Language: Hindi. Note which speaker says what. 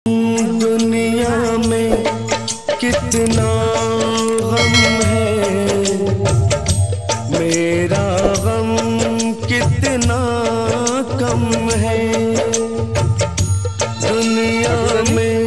Speaker 1: दुनिया में कितना गम है, मेरा गम कितना कम है। दुनिया में